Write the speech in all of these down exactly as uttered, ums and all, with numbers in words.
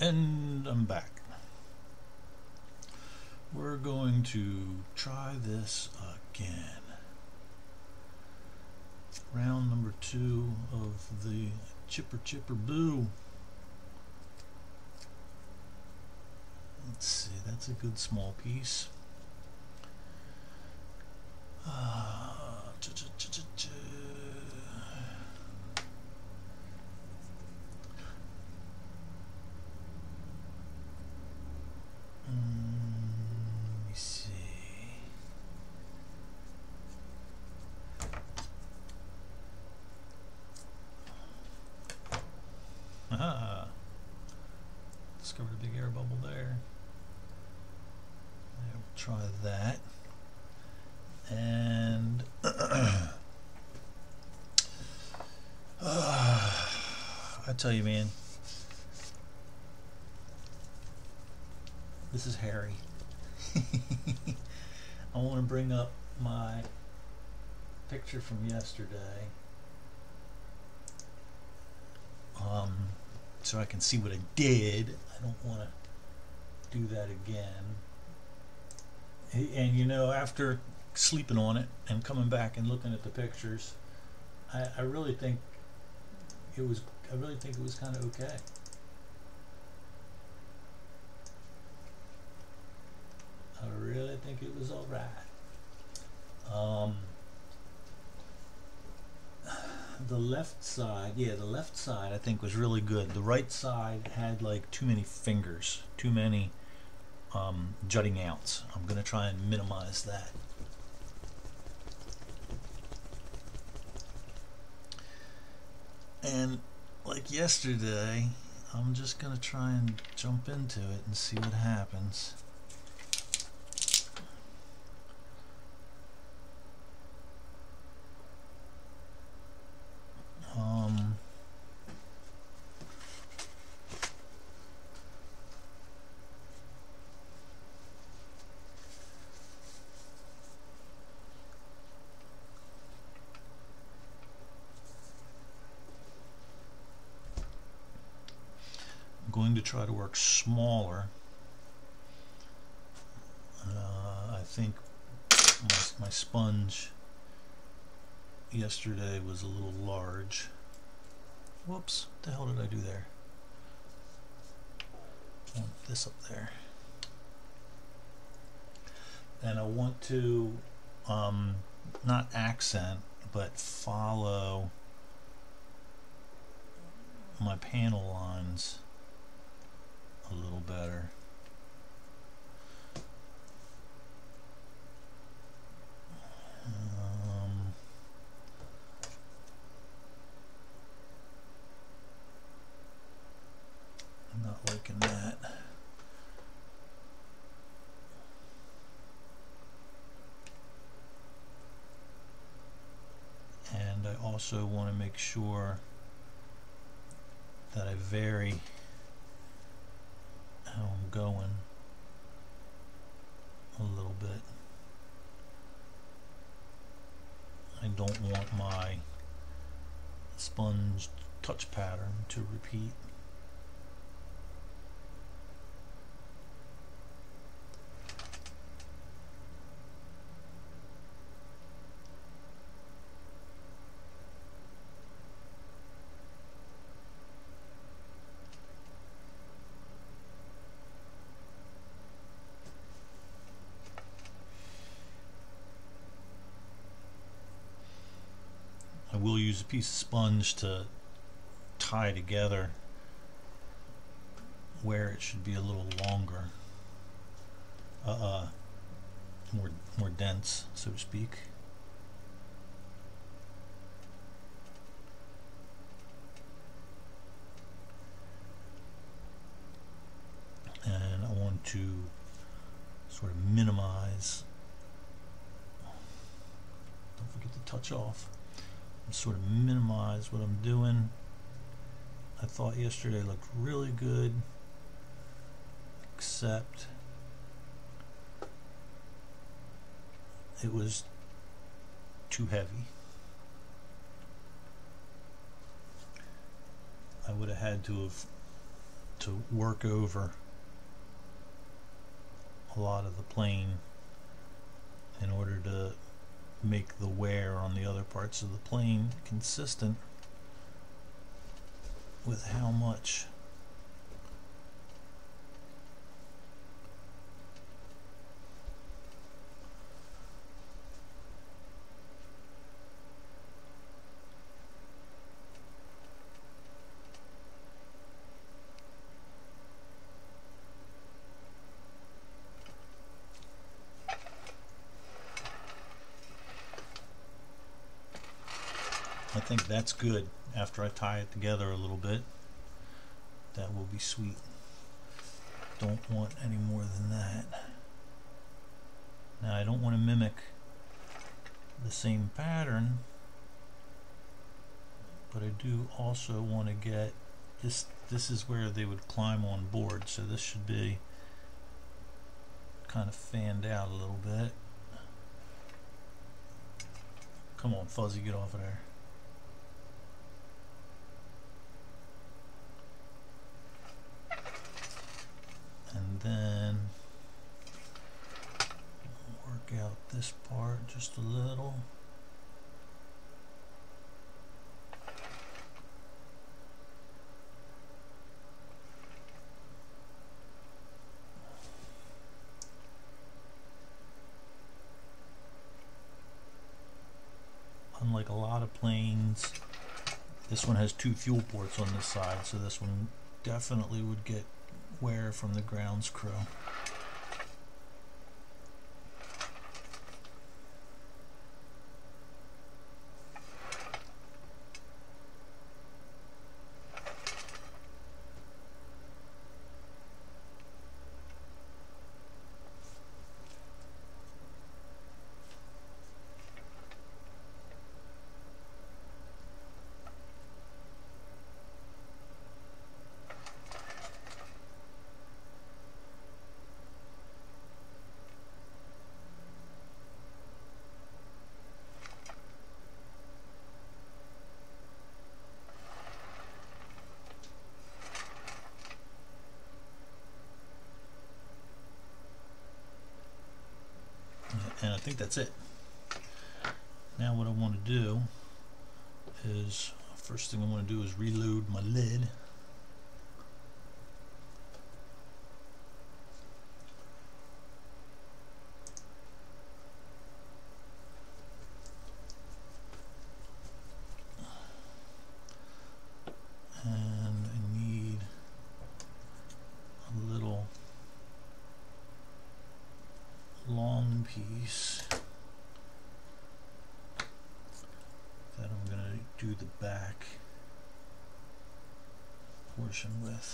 And I'm back. We're going to try this again. Round number two of the Chipper Chipper Boo. Let's see, that's a good small piece. Uh, ch -ch -ch -ch -ch. Aha! Discovered a big air bubble there. Yeah, we'll try that. And uh, I tell you, man, this is hairy. I want to bring up my picture from yesterday. Um, so I can see what I did. I don't want to do that again. And you know, after sleeping on it and coming back and looking at the pictures, I, I really think it was. I really think it was kind of okay. I really think it was all right. Um, the left side, yeah, the left side I think was really good. The right side had like too many fingers, too many um, jutting outs. I'm going to try and minimize that. And like yesterday, I'm just going to try and jump into it and see what happens. Um, I'm going to try to work smaller. Uh, I think my, my sponge yesterday was a little large. Whoops, what the hell did I do there? I want this up there. And I want to um, not accent, but follow my panel lines a little better. Um, I'm not liking that. And I also want to make sure that I vary how I'm going a little bit. I don't want my sponge touch pattern to repeat. I will use a piece of sponge to tie together where it should be a little longer, uh, uh, more more dense, so to speak. And I want to sort of minimize. Don't forget to touch off. Sort of minimize what I'm doing. I thought yesterday looked really good, except it was too heavy. I would have had to have to work over a lot of the plane in order to make the wear on the other parts of the plane consistent with how much I think that's good. After I tie it together a little bit, that will be sweet. Don't want any more than that. Now I don't want to mimic the same pattern, but I do also want to get this. This is where they would climb on board, so this should be kind of fanned out a little bit. Come on, Fuzzy, get off of there. And then work out this part just a little. Unlike a lot of planes, this one has two fuel ports on this side, so this one definitely would get wear from the grounds crew. And I think that's it. Now what I want to do is, first thing I want to do is reload my lid. And I need a little long piece that I'm going to do the back portion with.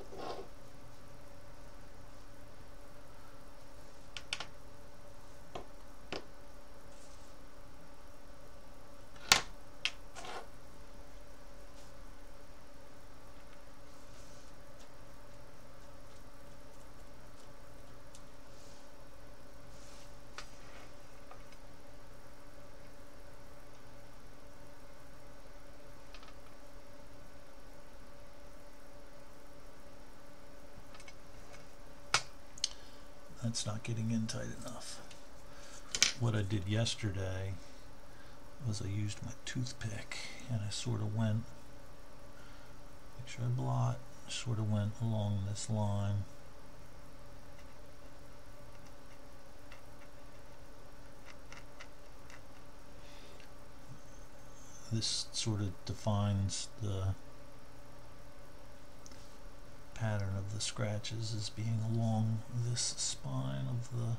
That's not getting in tight enough. What I did yesterday was I used my toothpick and I sort of went, make sure I blot, sort of went along this line. This sort of defines the pattern of the scratches as being along this spine of the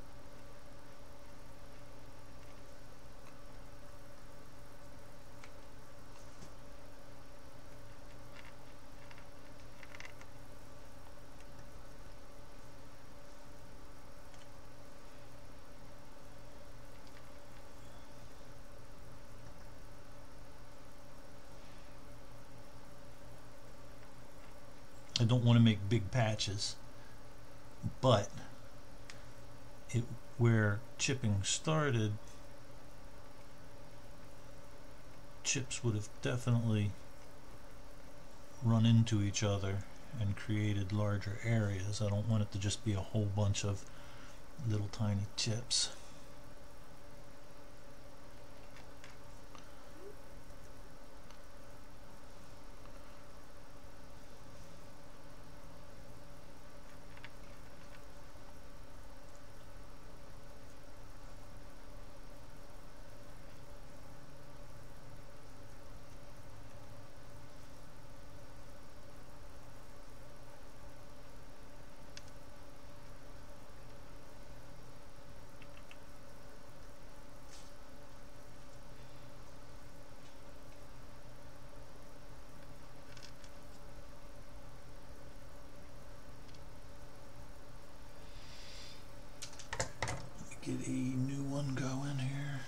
I don't want to make big patches, but it, where chipping started, chips would have definitely run into each other and created larger areas. I don't want it to just be a whole bunch of little tiny chips. Get a new one going here.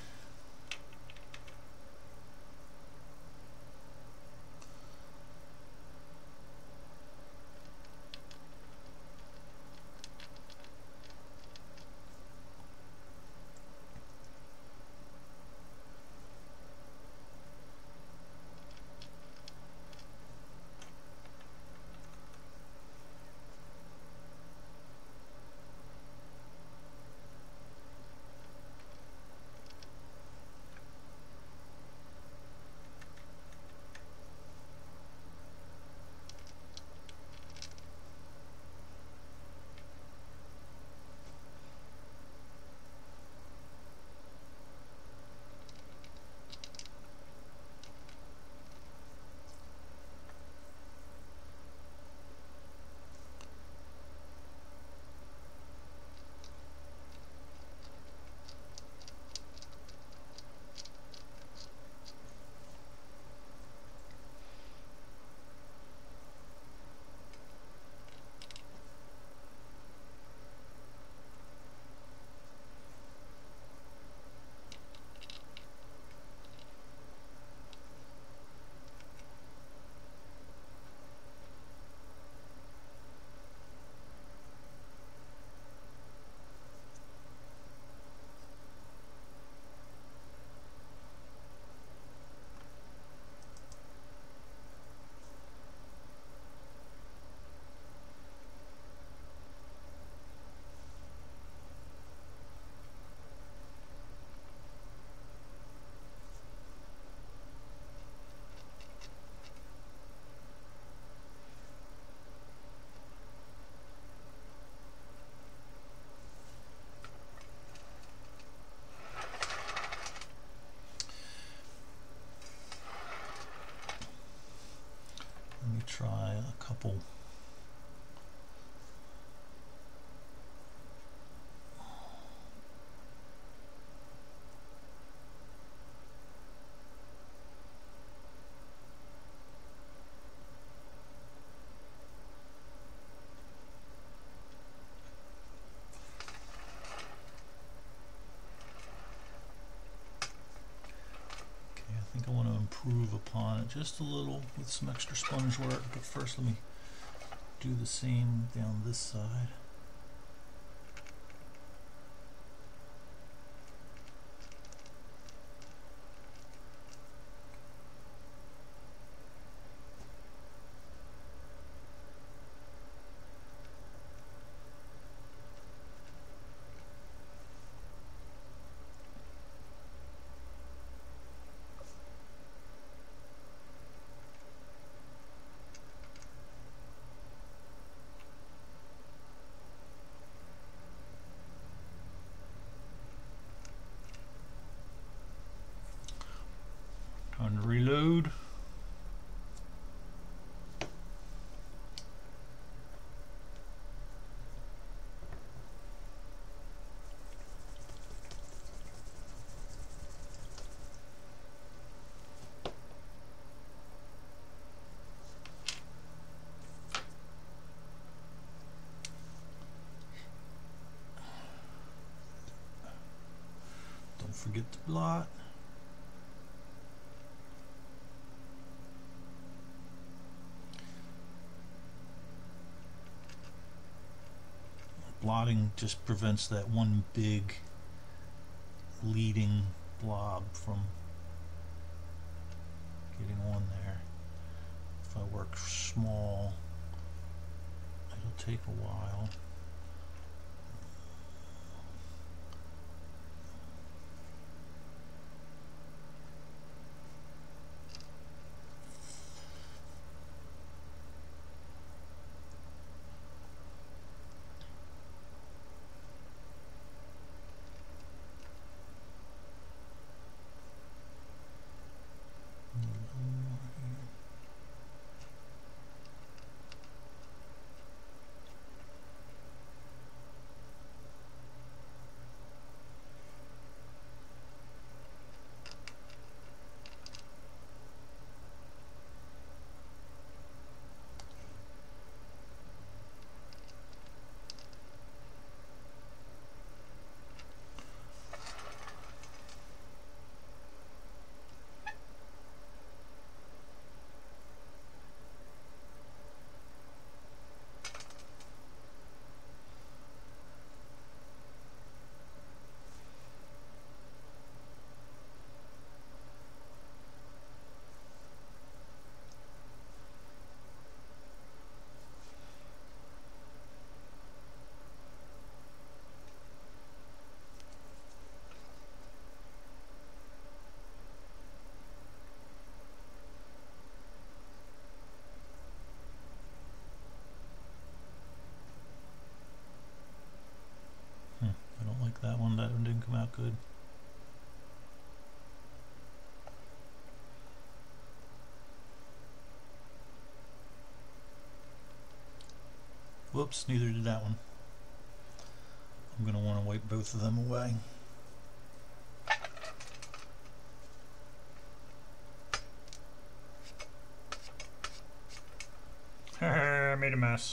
Try a couple. I think I want to improve upon it just a little with some extra sponge work, but first let me do the same down this side. Time to reload. Don't forget to blot. Blotting just prevents that one big leading blob from getting on there. If I work small, take a while. That one, that one didn't come out good. Whoops, neither did that one. I'm going to want to wipe both of them away. I made a mess.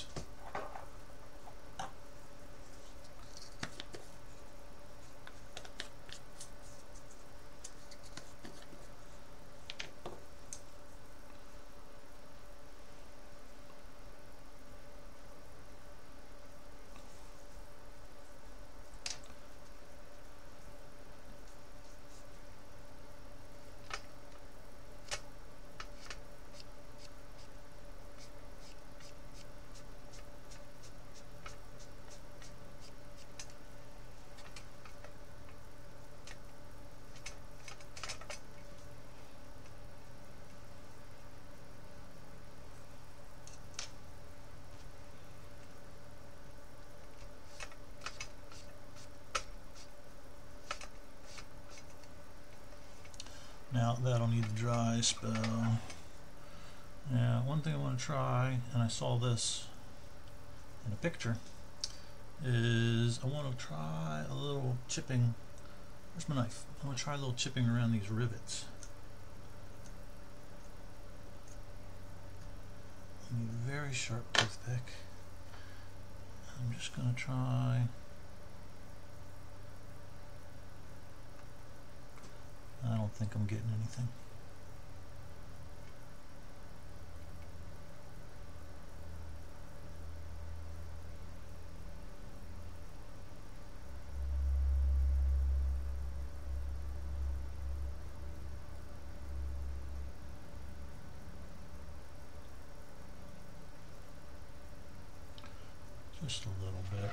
Now that'll need to dry a spell. Now, one thing I want to try, and I saw this in a picture, is I want to try a little chipping. Where's my knife? I want to try a little chipping around these rivets. I need a very sharp toothpick. I'm just going to try. I don't think I'm getting anything. Just a little bit.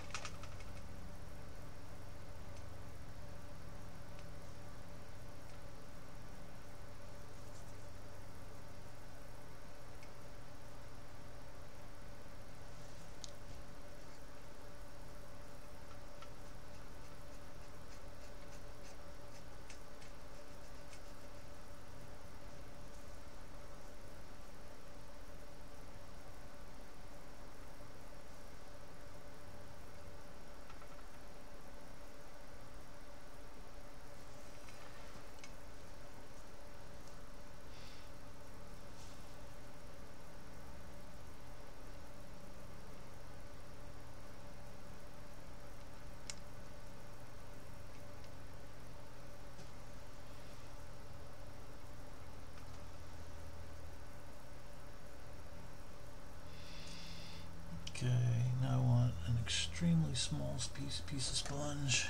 Okay, now I want an extremely small piece, piece of sponge.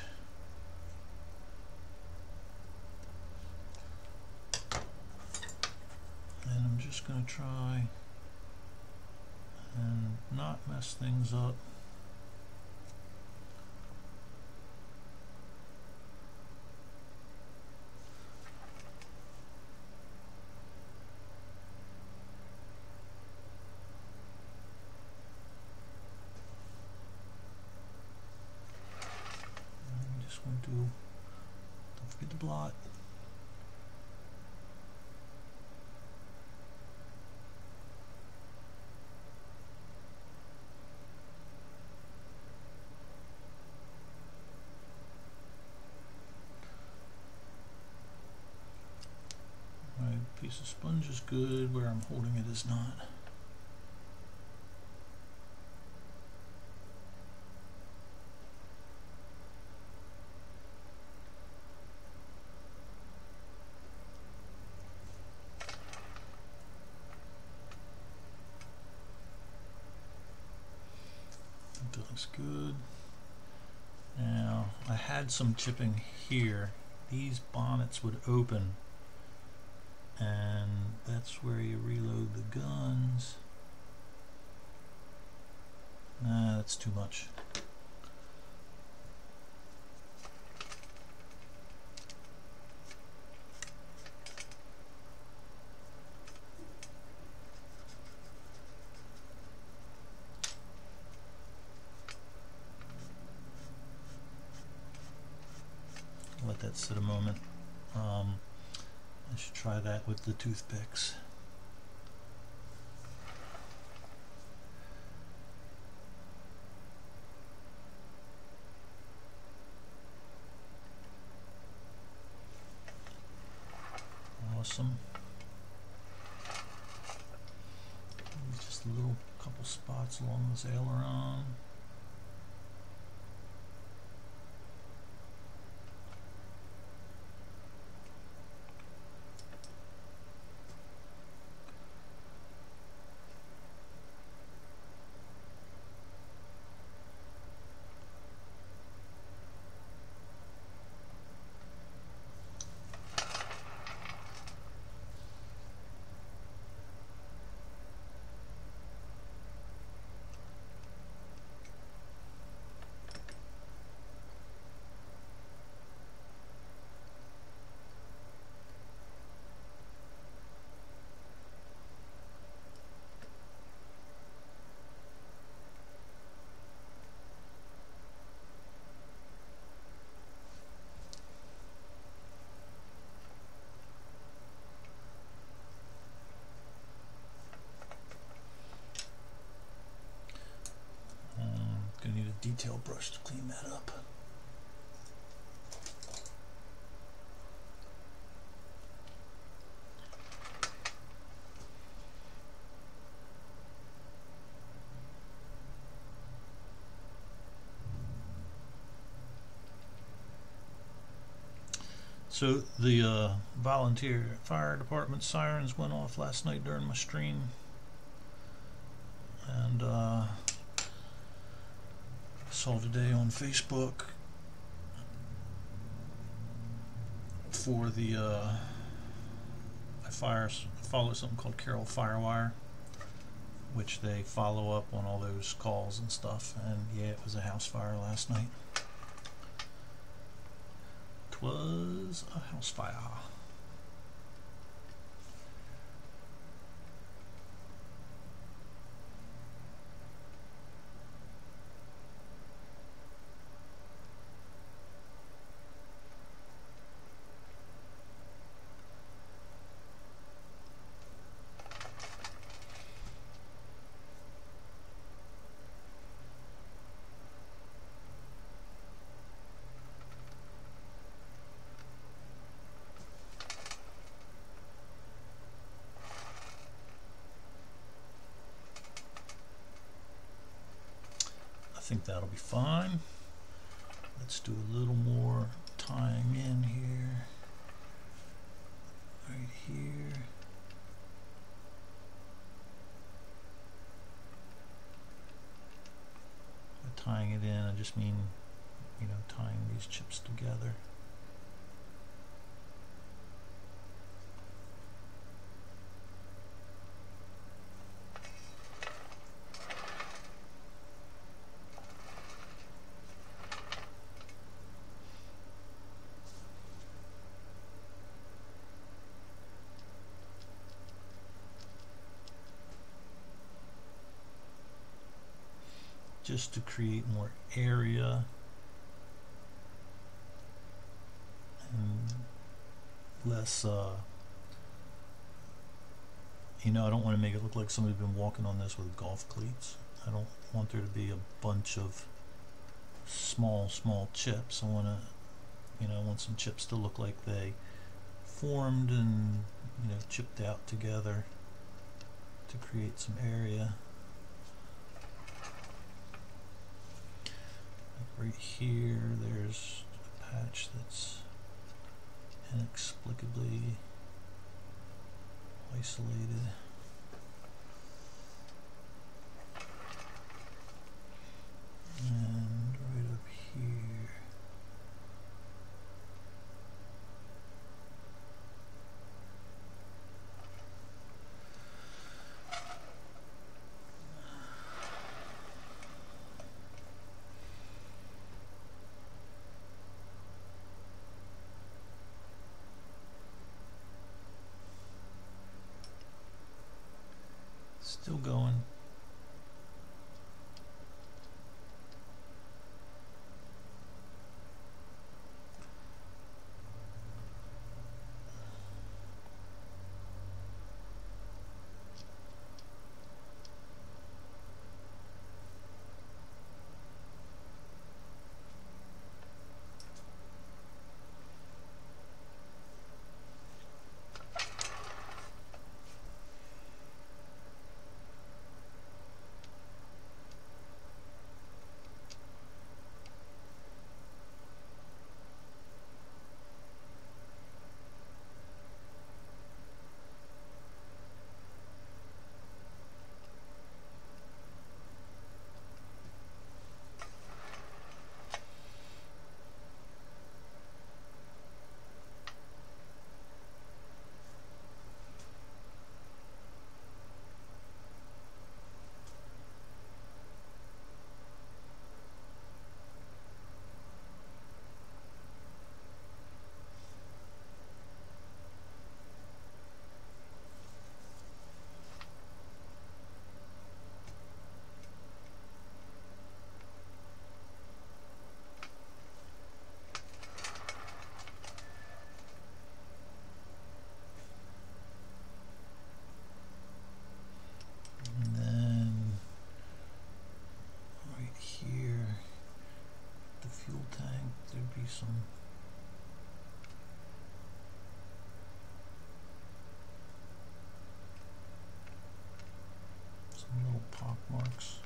And I'm just going to try and not not mess things up. I'm just going to, don't forget the blot. Piece of sponge is good, where I'm holding it is not. That looks good. Now, I had some chipping here. These bonnets would open, and that's where you reload the guns. Nah, that's too much. Let that sit a moment. Um, I should try that with the toothpicks. Awesome. Just a little couple spots along this aileron. Detail brush to clean that up. So the uh, volunteer fire department sirens went off last night during my stream, and uh, saw today on Facebook for the uh, I fire follow something called Carroll Firewire, which they follow up on all those calls and stuff. And yeah, it was a house fire last night. Was a house fire. I think that'll be fine. Let's do a little more tying in here, right here. By tying it in, I just mean, you know, tying these chips together. just to create more area and less, uh, you know, I don't want to make it look like somebody's been walking on this with golf cleats. I don't want there to be a bunch of small, small chips. I want to, you know, I want some chips to look like they formed and, you know, chipped out together to create some area. Like right here, there's a patch that's inexplicably isolated. And right up here. Still going. Some some little pock marks.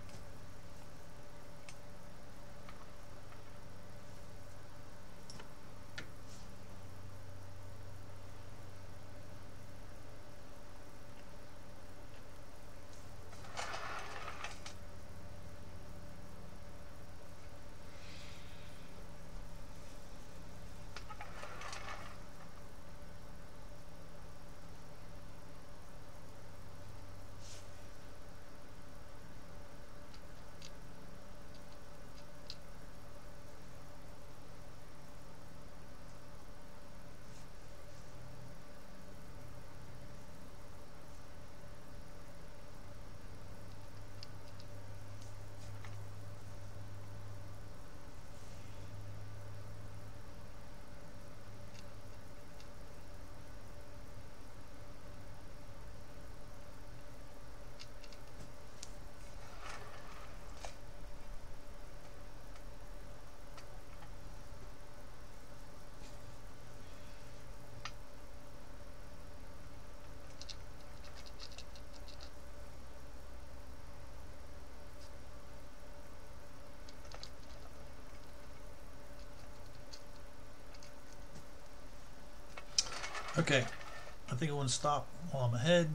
Okay, I think I want to stop while I'm ahead.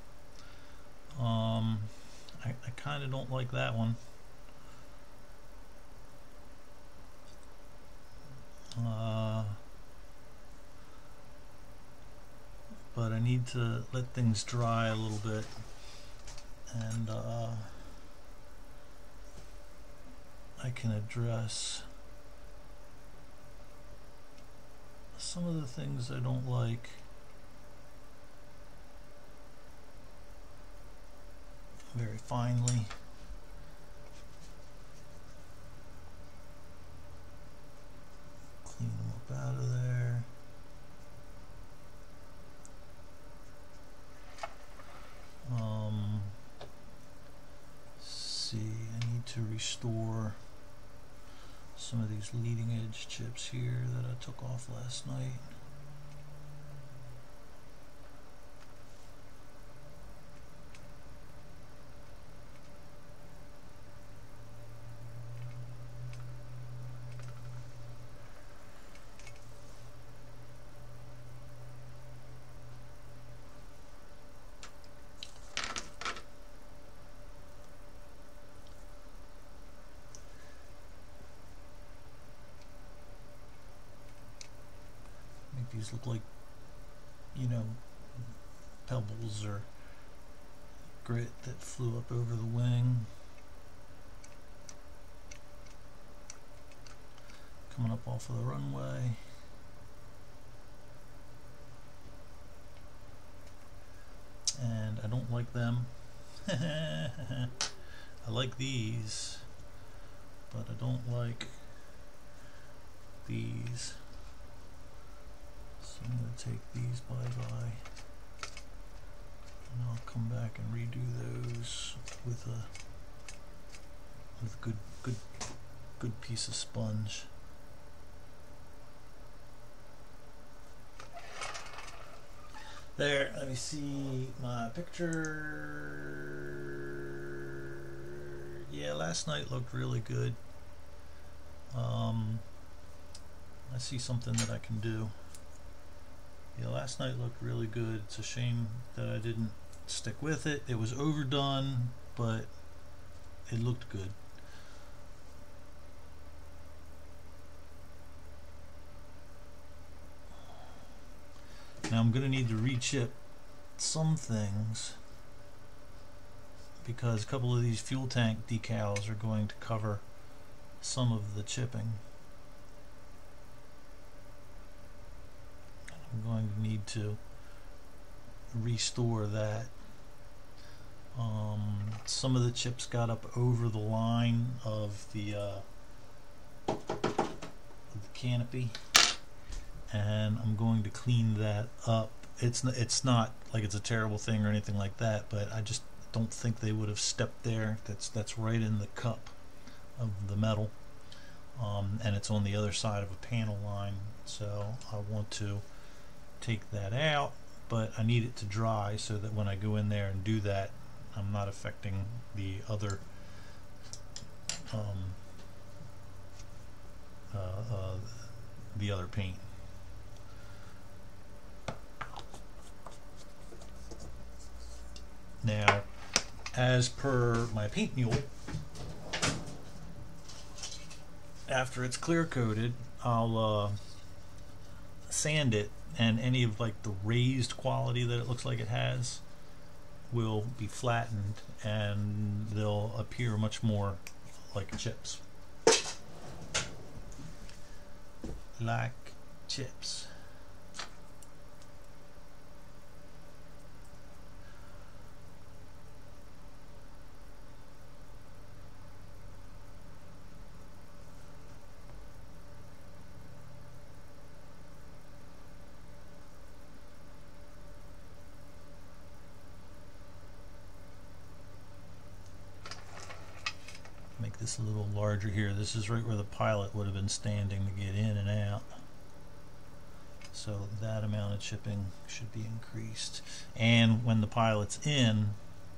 Um, I, I kind of don't like that one. Uh, but I need to let things dry a little bit, and uh, I can address some of the things I don't like. Very finely. to restore some of these leading edge chips here that I took off last night. These look like, you know, pebbles or grit that flew up over the wing. Coming up off of the runway. And I don't like them. I like these, but I don't like these. So I'm going to take these bye-bye, and I'll come back and redo those with a with a good good good piece of sponge. There, let me see my picture. Yeah, last night looked really good. Um, I see something that I can do. Yeah, last night looked really good. It's a shame that I didn't stick with it. It was overdone, but it looked good. Now I'm going to need to re-chip some things because a couple of these fuel tank decals are going to cover some of the chipping. I'm going to need to restore that. Um, some of the chips got up over the line of the, uh, of the canopy, and I'm going to clean that up. It's n it's not like it's a terrible thing or anything like that, but I just don't think they would have stepped there. That's that's right in the cup of the metal, um, and it's on the other side of a panel line. So I want to take that out, but I need it to dry so that when I go in there and do that, I'm not affecting the other um, uh, uh, the other paint. Now, as per my paint mule, after it's clear coated, I'll uh, sand it, and any of like the raised quality that it looks like it has will be flattened, and they'll appear much more like chips. Like chips. Make this a little larger here. This is right where the pilot would have been standing to get in and out. So that amount of chipping should be increased. And when the pilot's in,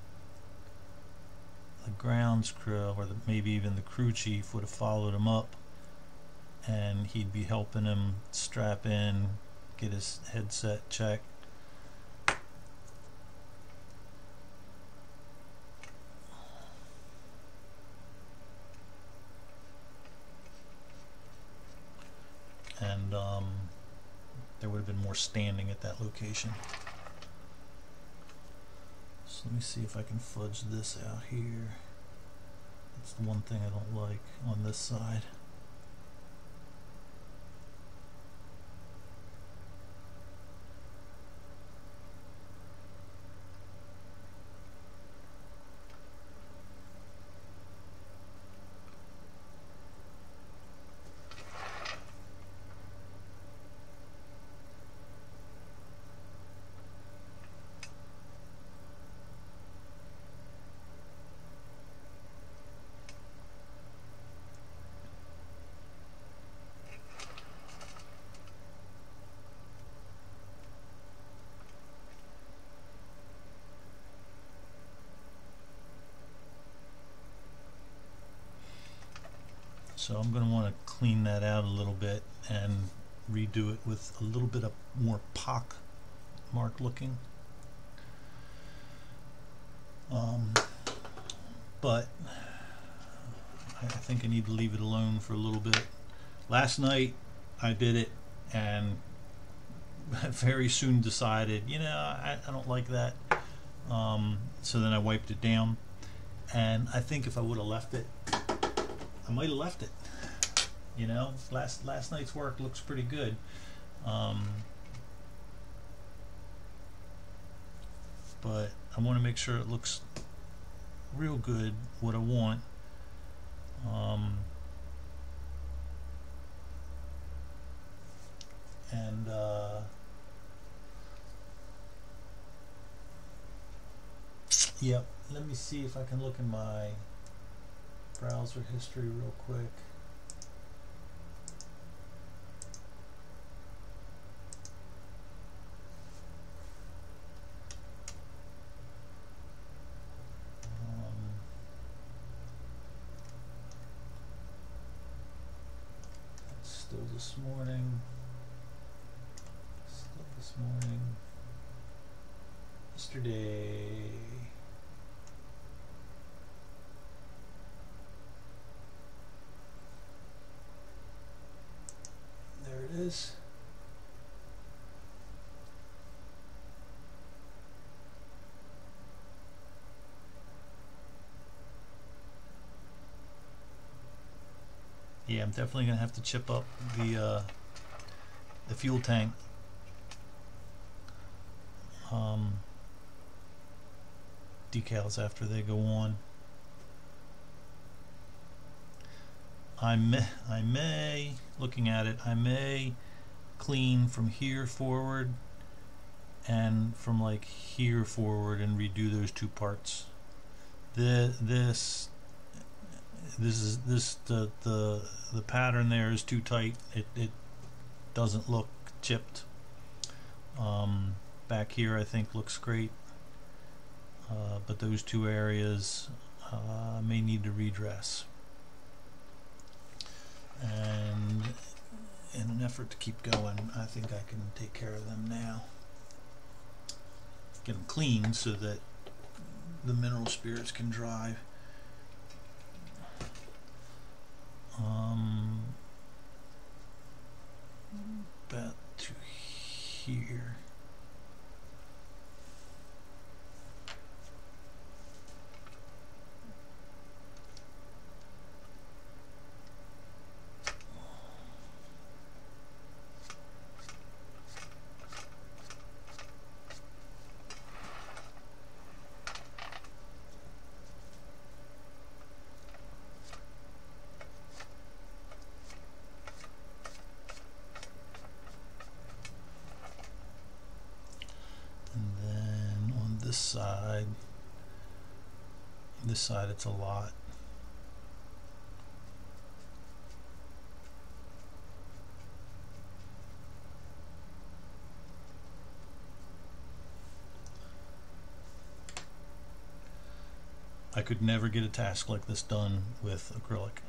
the grounds crew, or the, maybe even the crew chief, would have followed him up, and he'd be helping him strap in, get his headset checked. And um, there would have been more standing at that location. So let me see if I can fudge this out here. That's the one thing I don't like on this side. So I'm going to want to clean that out a little bit and redo it with a little bit of more pock mark looking. Um, but I think I need to leave it alone for a little bit. Last night I did it and very soon decided, you know, I, I don't like that. Um, so then I wiped it down, and I think if I would have left it, I might have left it. You know, last last night's work looks pretty good. Um, but I want to make sure it looks real good, what I want. Um, and uh, yep, let me see if I can look in my browser history real quick. Still this morning. Still this morning. Yesterday. There it is. Yeah, I'm definitely gonna have to chip up the uh, the fuel tank. Um, decals after they go on. I may, I may, looking at it, I may clean from here forward and from like here forward and redo those two parts. The this. This is this the the the pattern there is too tight. It it doesn't look chipped. Um, back here I think looks great, uh, but those two areas uh, may need to redress. And in an effort to keep going, I think I can take care of them now. Get them clean so that the mineral spirits can dry. Um, about to here. This side, this side it's a lot. I could never get a task like this done with acrylic.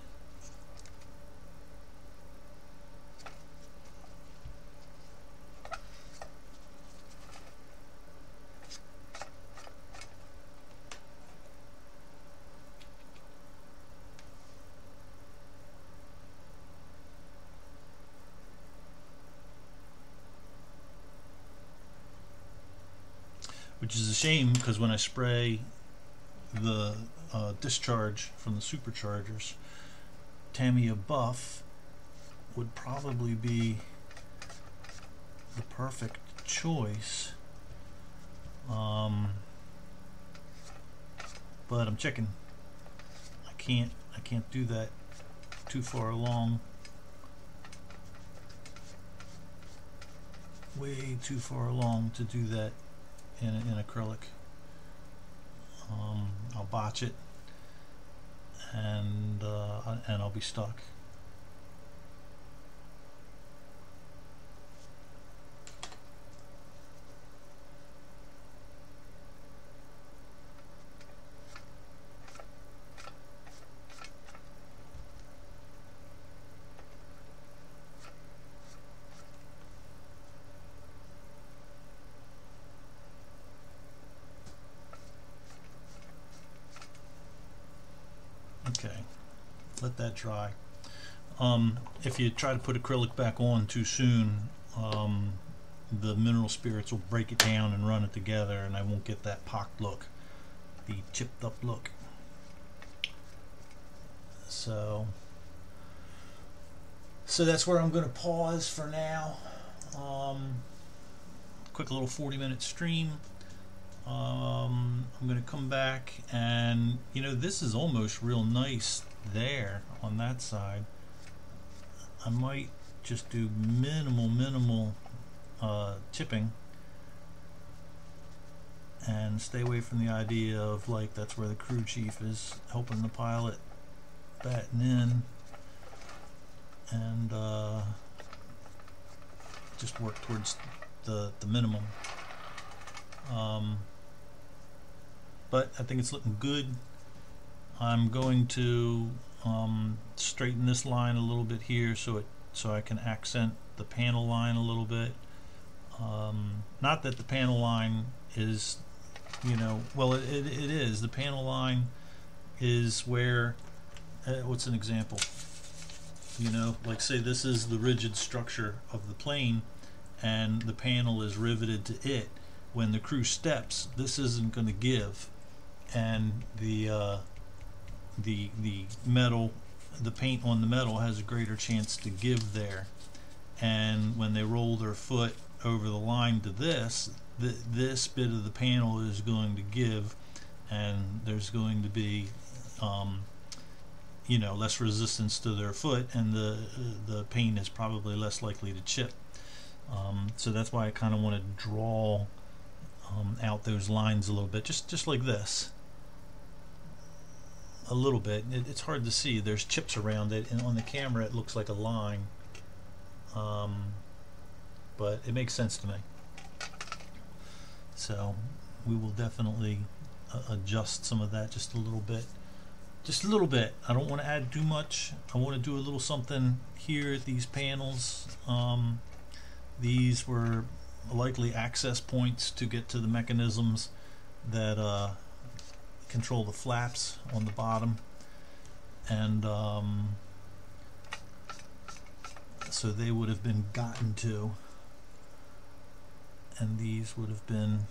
Which is a shame, because when I spray the uh, discharge from the superchargers, Tamiya buff would probably be the perfect choice. Um, but I'm checking. I can't. I can't do that too far along. Way too far along to do that in, in acrylic. Um, I'll botch it, and uh, and I'll be stuck. let that dry. Um, if you try to put acrylic back on too soon, um, the mineral spirits will break it down and run it together, and I won't get that pocked look, the chipped up look. So, so that's where I'm going to pause for now. Um, quick little forty minute stream. Um, I'm going to come back, and you know, this is almost real nice there on that side. I might just do minimal, minimal uh, chipping, and stay away from the idea of like that's where the crew chief is helping the pilot batten in, and uh, just work towards the, the minimum. Um, but I think it's looking good. I'm going to um, straighten this line a little bit here so it so I can accent the panel line a little bit. Um, not that the panel line is, you know, well it, it, it is. The panel line is where, uh, what's an example? You know, like say this is the rigid structure of the plane and the panel is riveted to it. When the crew steps, this isn't going to give, and the uh, the the metal, the paint on the metal has a greater chance to give there. And when they roll their foot over the line to this, th this bit of the panel is going to give, and there's going to be um, you know, less resistance to their foot, and the the paint is probably less likely to chip. Um, so that's why I kind of want to draw um, out those lines a little bit, just just like this, a little bit. It, it's hard to see. There's chips around it, and on the camera it looks like a line, um, but it makes sense to me. So we will definitely uh, adjust some of that just a little bit. Just a little bit. I don't want to add too much. I want to do a little something here at these panels. Um, these were likely access points to get to the mechanisms that uh, control the flaps on the bottom, and um, so they would have been gotten to, and these would have been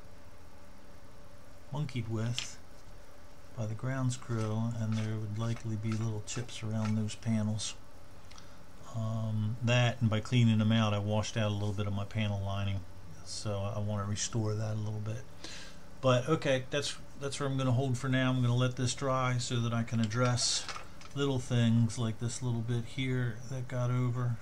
monkeyed with by the grounds crew, and there would likely be little chips around those panels. Um, that, and by cleaning them out, I washed out a little bit of my panel lining, so I want to restore that a little bit. But okay, that's that's where I'm going to hold for now. I'm going to let this dry so that I can address little things like this little bit here that got over.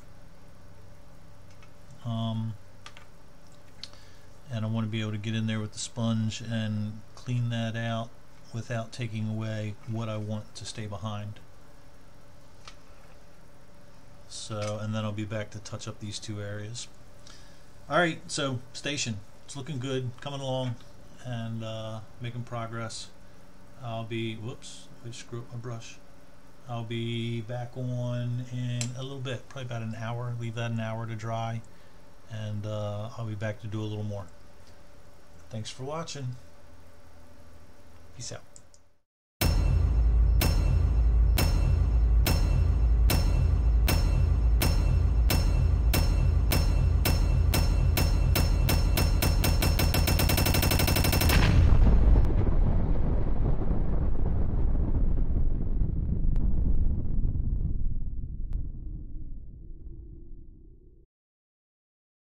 Um, and I want to be able to get in there with the sponge and clean that out without taking away what I want to stay behind. So, and then I'll be back to touch up these two areas. Alright, so station, it's looking good, coming along, and uh, making progress. I'll be, whoops, I screw up my brush. I'll be back on in a little bit, probably about an hour, leave that an hour to dry, and uh, I'll be back to do a little more. Thanks for watching. Peace out.